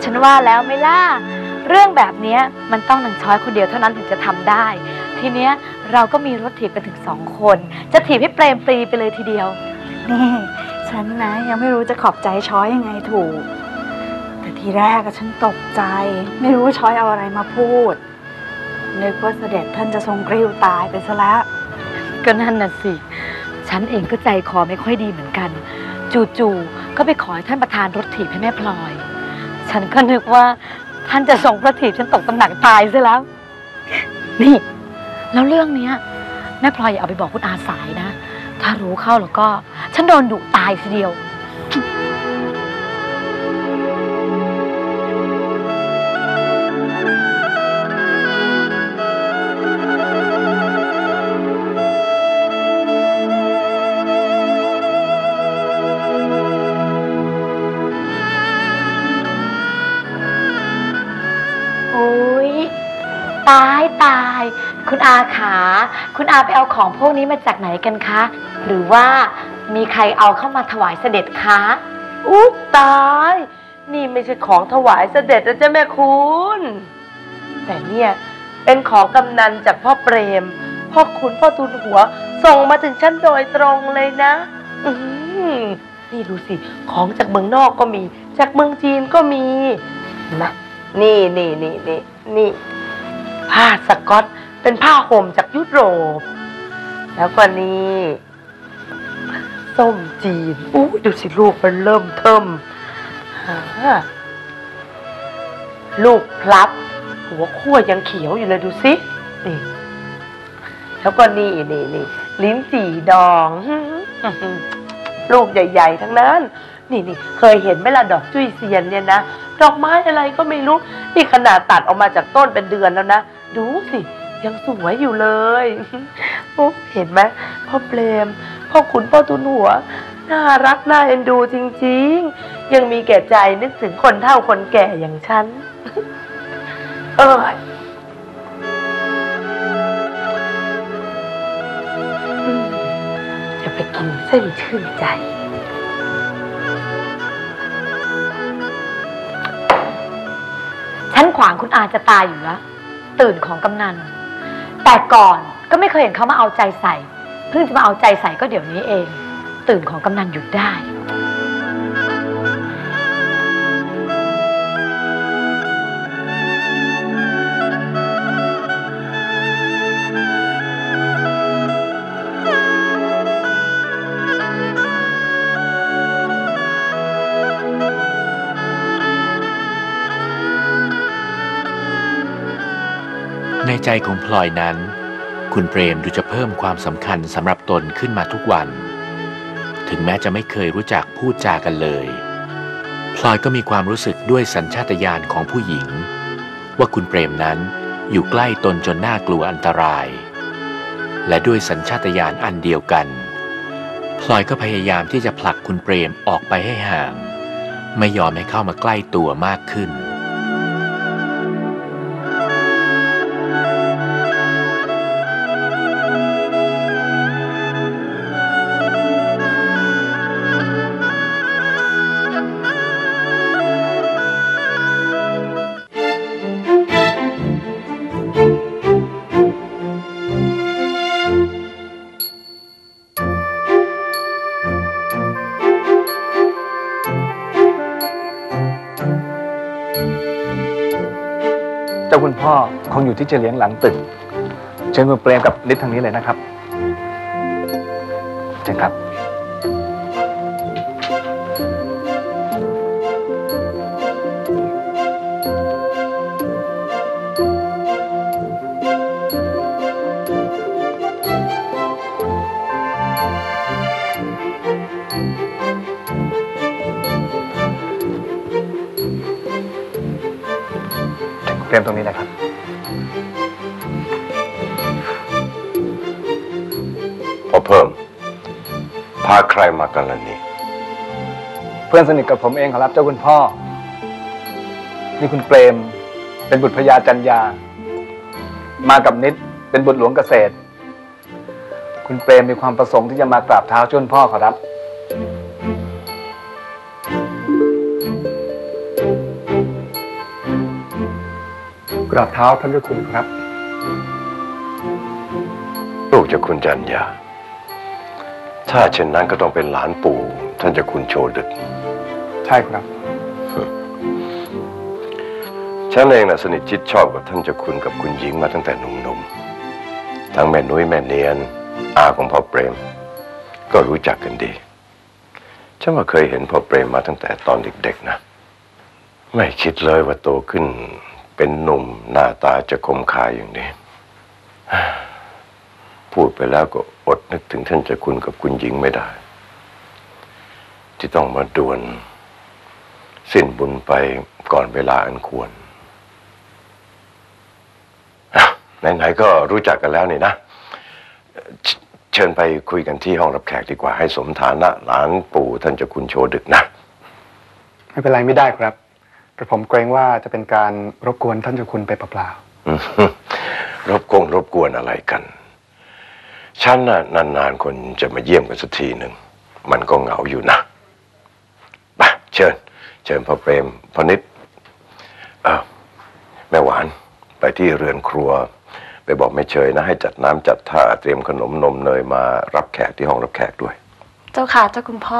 ฉันว่าแล้วไม่ล่ะเรื่องแบบนี้มันต้องนางช้อยคนเดียวเท่านั้นถึงจะทำได้ทีเนี้ยเราก็มีรถถีบกันถึง2 คนจะถีบให้เปรมปรีไปเลยทีเดียวนี่ฉันนะยังไม่รู้จะขอบใจช้อยยังไงถูกแต่ทีแรกฉันตกใจไม่รู้ช้อยเอาอะไรมาพูดนึกว่าเสด็จท่านจะทรงกริ้วตายไปซะแล้วก็นั่นน่ะสิฉันเองก็ใจคอไม่ค่อยดีเหมือนกันจู่ๆก็ไปขอให้ท่านประธานรถถีบให้แม่พลอยฉันก็นึกว่าท่านจะส่งพระถีบฉันตกตำหนักตายซะแล้วนี่แล้วเรื่องนี้แม่พลอยอย่าเอาไปบอกคุณอาสายนะถ้ารู้เข้าแล้วก็ฉันโดนดุตายทีเดียวตายคุณอาขาคุณอาไปเอาของพวกนี้มาจากไหนกันคะหรือว่ามีใครเอาเข้ามาถวายเสด็จคะอุ๊ยตายนี่ไม่ใช่ของถวายเสด็จนะจ๊ะแม่คุณแต่เนี่ยเป็นของกำนันจากพ่อเปรมพ่อขุนพ่อทูลหัวส่งมาถึงฉันโดยตรงเลยนะนี่ดูสิของจากเมืองนอกก็มีจากเมืองจีนก็มีนะนี่ผ้าสก๊อตเป็นผ้าห่มจากยุโรปแล้วก็นี่ส้มจีนดูสิลูกมันเริ่มเทิมลูกพลับหัวขั้วยังเขียวอยู่เลยดูสินี่แล้วก็นี่ลิ้นจี่ดองลูกใหญ่ๆทั้งนั้นนี่เคยเห็นไหมล่ะดอกจุ้ยเซียนเนี่ยนะดอกไม้อะไรก็ไม่รู้นี่ขนาดตัดออกมาจากต้นเป็นเดือนแล้วนะดูสิยังสวยอยู่เลยเห็นไหมพ่อเปรมพ่อขุนพ่อทูลหัวน่ารักน่าเอ็นดูจริงๆยังมีแก่ใจนึกถึงคนเฒ่าคนแก่อย่างฉันจะไปกินเส้นชื่นใจฉันขวางคุณอาจะตายอยู่แล้วตื่นของกำนันแต่ก่อนก็ไม่เคยเห็นเขามาเอาใจใส่เพิ่งจะมาเอาใจใส่ก็เดี๋ยวนี้เองตื่นของกำนันหยุดได้ในใจของพลอยนั้นคุณเปรมดูจะเพิ่มความสำคัญสำหรับตนขึ้นมาทุกวันถึงแม้จะไม่เคยรู้จักพูดจากันเลยพลอยก็มีความรู้สึกด้วยสัญชาตญาณของผู้หญิงว่าคุณเปรมนั้นอยู่ใกล้ตนจนน่ากลัวอันตรายและด้วยสัญชาตญาณอันเดียวกันพลอยก็พยายามที่จะผลักคุณเปรมออกไปให้ห่างไม่ยอมให้เข้ามาใกล้ตัวมากขึ้นเจ้าคุณพ่อคงอยู่ที่เฉลียงหลังตึกเชิญคุณเปรมกับฤทธิ์ทางนี้เลยนะครับเชิญครับเตรียมตรงนี้เลยครับพอเพิ่มพาใครมากันล่ะนี่เพื่อนสนิทกับผมเองครับเจ้าคุณพ่อนี่คุณเปรมเป็นบุตรพญาจันยามากับนิดเป็นบุตรหลวงเกษตรคุณเปรมมีความประสงค์ที่จะมากราบเท้าเจ้าคุณพ่อครับกราบเท้าท่านเจ้าคุณครับลูกเจ้าคุณจันยาถ้าเช่นนั้นก็ต้องเป็นหลานปู่ท่านเจ้าคุณโชดึกใช่ครับฉันเองน่ะสนิทชิดชอบกับท่านเจ้าคุณกับคุณหญิงมาตั้งแต่หนุ่มๆทั้งแม่นุ้ยแม่เนียนอาของพ่อเปรมก็รู้จักกันดีฉันว่าเคยเห็นพ่อเปรมมาตั้งแต่ตอนเด็กๆนะไม่คิดเลยว่าโตขึ้นเป็นหนุ่มหน้าตาจะคมคายอย่างนี้พูดไปแล้วก็อดนึกถึงท่านเจ้าคุณกับคุณหญิงไม่ได้ที่ต้องมาด่วนสิ้นบุญไปก่อนเวลาอันควรไหนๆก็รู้จักกันแล้วนี่นะเชิญไปคุยกันที่ห้องรับแขกดีกว่าให้สมฐานะหลานปู่ท่านเจ้าคุณโชดึกนะไม่เป็นไรไม่ได้ครับแต่ผมเกรงว่าจะเป็นการรบกวนท่านเจ้าคุณไปเปล่าๆรบกวนอะไรกันฉันน่ะนานๆคนจะมาเยี่ยมกันสักทีหนึ่งมันก็เหงาอยู่นะไปเชิญพ่อเปรมพ่อนิดแม่หวานไปที่เรือนครัวไปบอกแม่เฉยนะให้จัดน้ำจัดท่าเตรียมขนมนมเนยมารับแขกที่ห้องรับแขกด้วยเจ้าค่ะเจ้าคุณพ่อ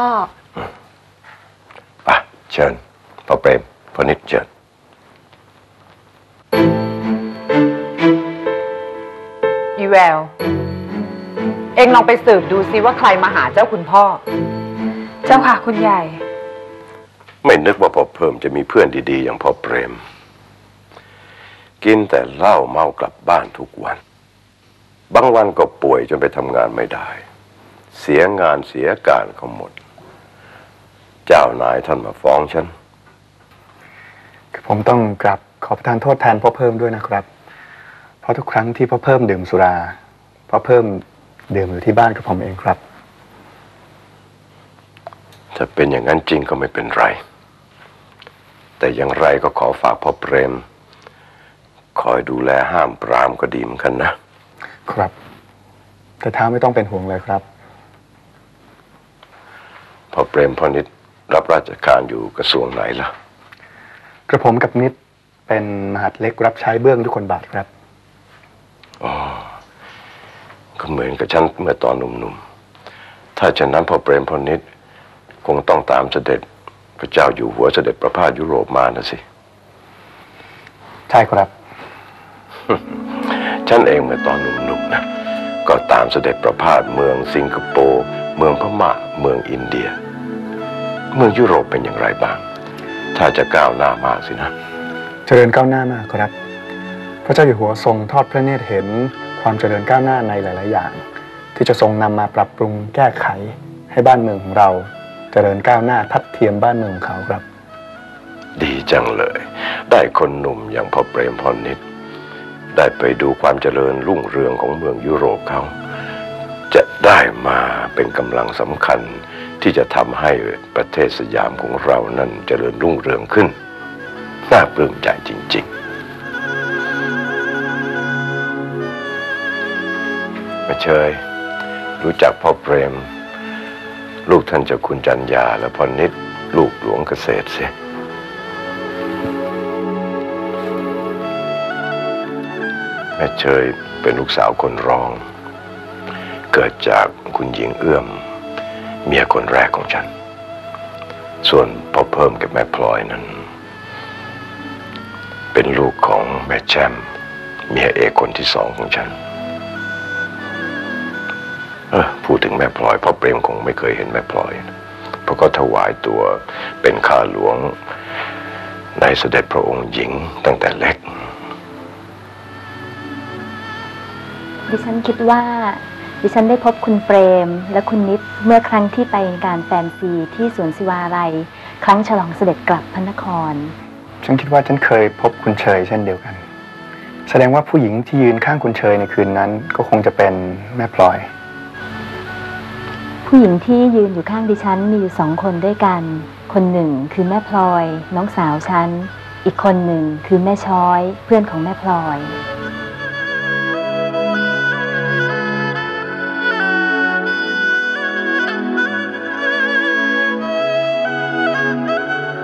ไปเชิญพ่อเปรมพ่อนิดเชิญอีแววเอ็งลองไปสืบดูซิว่าใครมาหาเจ้าคุณพ่อเจ้าค่ะคุณใหญ่ไม่นึกว่าพ่อเพิ่มจะมีเพื่อนดีๆอย่างพ่อเปรมกินแต่เหล้าเมากลับบ้านทุกวันบางวันก็ป่วยจนไปทำงานไม่ได้เสียงานเสียการเขาหมดเจ้านายท่านมาฟ้องฉันผมต้องกราบขอประทานโทษแทนพ่อเพิ่มด้วยนะครับเพราะทุกครั้งที่พ่อเพิ่มดื่มสุราพ่อเพิ่มดื่มอยู่ที่บ้านกับผมเองครับถ้าเป็นอย่างนั้นจริงก็ไม่เป็นไรแต่อย่างไรก็ขอฝากพ่อเปรมคอยดูแลห้ามปรามก็ดีเหมือนกันนะครับแต่ท้าไม่ต้องเป็นห่วงเลยครับพ่อเปรมพ่อนิดรับราชการอยู่กระทรวงไหนล่ะกระผมกับนิดเป็นมหาดเล็กรับใช้เบื้องทุกคนบาทครับอ๋อก็เหมือนกับฉันเมื่อตอนหนุ่มๆถ้าฉะนั้นพ่อเปรมพ่อนิดคงต้องตามเสด็จพระเจ้าอยู่หัวเสด็จประพาสยุโรปมานะสิใช่ครับฉันเองเมื่อตอนหนุ่มๆนะก็ตามเสด็จประพาสเมืองสิงคโปร์เมืองพม่าเมืองอินเดียเมืองยุโรปเป็นอย่างไรบ้างถ้าจะก้าวหน้ามากสินะเจริญก้าวหน้ามากครับพระเจ้าอยู่หัวทรงทอดพระเนตรเห็นความเจริญก้าวหน้าในหลายๆอย่างที่จะทรงนำมาปรับปรุงแก้ไขให้บ้านเมืองของเราเจริญก้าวหน้าทัดเทียมบ้านเมืองของเขาครับดีจังเลยได้คนหนุ่มอย่างพ่อเปรมพ่อนิดได้ไปดูความเจริญรุ่งเรืองของเมืองยุโรปเขาจะได้มาเป็นกำลังสำคัญที่จะทำให้ประเทศสยามของเรานั้นเจริญรุ่งเรืองขึ้นน่าปลื้มใจจริงๆมาเชยรู้จักพ่อเปรมลูกท่านเจ้าคุณจันยาและพ่อนิดลูกหลวงเกษตรสิแม่เชยเป็นลูกสาวคนรองเกิดจากคุณหญิงเอื้อมเมียคนแรกของฉันส่วนพ่อเพิ่มกับแม่พลอยนั้นเป็นลูกของแม่แชมเมียเอกคนที่สองของฉันพูดถึงแม่พลอยพ่อเปรมคงไม่เคยเห็นแม่พลอยเพราะก็ถวายตัวเป็นข้าหลวงในเสด็จพระองค์หญิงตั้งแต่เล็กดิฉันคิดว่าดิฉันได้พบคุณเปรมและคุณนิดเมื่อครั้งที่ไปงานแฟนซีที่สวนศิวาลัยครั้งฉลองเสด็จกลับพระนครฉันคิดว่าฉันเคยพบคุณเชยเช่นเดียวกันแสดงว่าผู้หญิงที่ยืนข้างคุณเชยในคืนนั้นก็คงจะเป็นแม่พลอยผู้หญิงที่ยืนอยู่ข้างดิฉันมีอยู่2 คนด้วยกันคนหนึ่งคือแม่พลอยน้องสาวฉันอีกคนหนึ่งคือแม่ช้อยเพื่อนของแม่พลอย